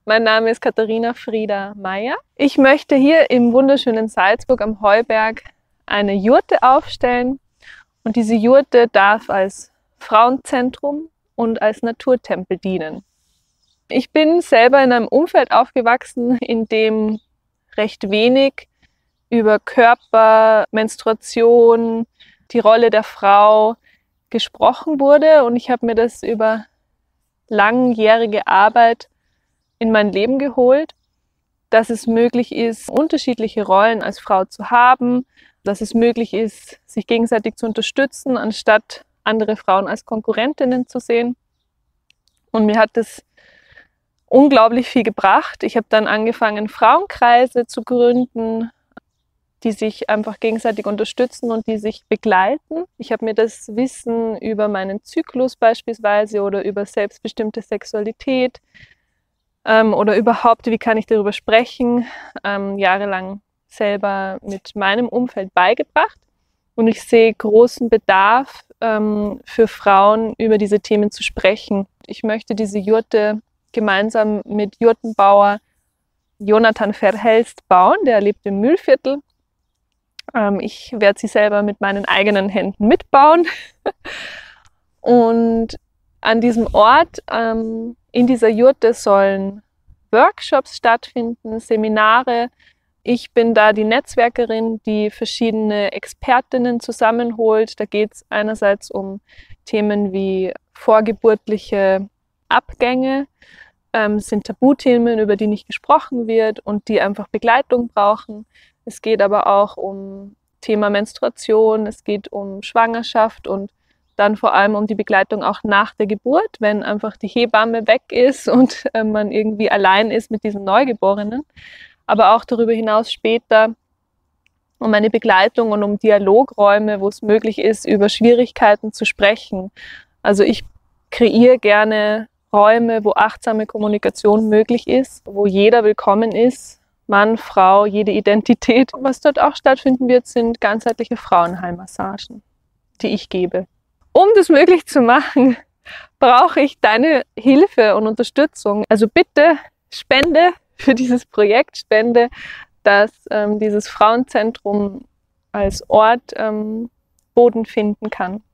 Mein Name ist Katharina Frieda Meyer. Ich möchte hier im wunderschönen Salzburg am Heuberg eine Jurte aufstellen und diese Jurte darf als Frauenzentrum und als Naturtempel dienen. Ich bin selber in einem Umfeld aufgewachsen, in dem recht wenig über Körper, Menstruation, die Rolle der Frau gesprochen wurde und ich habe mir das über langjährige Arbeit in mein Leben geholt, dass es möglich ist, unterschiedliche Rollen als Frau zu haben, dass es möglich ist, sich gegenseitig zu unterstützen, anstatt andere Frauen als Konkurrentinnen zu sehen. Und mir hat das unglaublich viel gebracht. Ich habe dann angefangen, Frauenkreise zu gründen, die sich einfach gegenseitig unterstützen und die sich begleiten. Ich habe mir das Wissen über meinen Zyklus beispielsweise oder über selbstbestimmte Sexualität oder überhaupt, wie kann ich darüber sprechen, jahrelang selber mit meinem Umfeld beigebracht. Und ich sehe großen Bedarf für Frauen, über diese Themen zu sprechen. Ich möchte diese Jurte gemeinsam mit Jurtenbauer Jonathan Verhelst bauen, der lebt im Mühlviertel. Ich werde sie selber mit meinen eigenen Händen mitbauen. Und an diesem Ort, in dieser Jurte, sollen Workshops stattfinden, Seminare. Ich bin da die Netzwerkerin, die verschiedene Expertinnen zusammenholt. Da geht es einerseits um Themen wie vorgeburtliche Abgänge, sind Tabuthemen, über die nicht gesprochen wird und die einfach Begleitung brauchen. Es geht aber auch um Thema Menstruation, es geht um Schwangerschaft und dann vor allem um die Begleitung auch nach der Geburt, wenn einfach die Hebamme weg ist und man irgendwie allein ist mit diesem Neugeborenen. Aber auch darüber hinaus später um eine Begleitung und um Dialogräume, wo es möglich ist, über Schwierigkeiten zu sprechen. Also ich kreiere gerne Räume, wo achtsame Kommunikation möglich ist, wo jeder willkommen ist, Mann, Frau, jede Identität. Was dort auch stattfinden wird, sind ganzheitliche Frauenheilmassagen, die ich gebe. Um das möglich zu machen, brauche ich deine Hilfe und Unterstützung. Also bitte spende für dieses Projekt, spende, dass dieses Frauenzentrum als Ort Boden finden kann.